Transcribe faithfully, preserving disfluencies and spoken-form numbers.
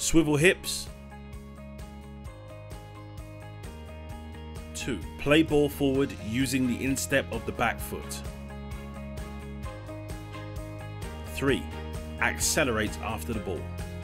Swivel hips. two. Play ball forward using the instep of the back foot. three. Accelerate after the ball.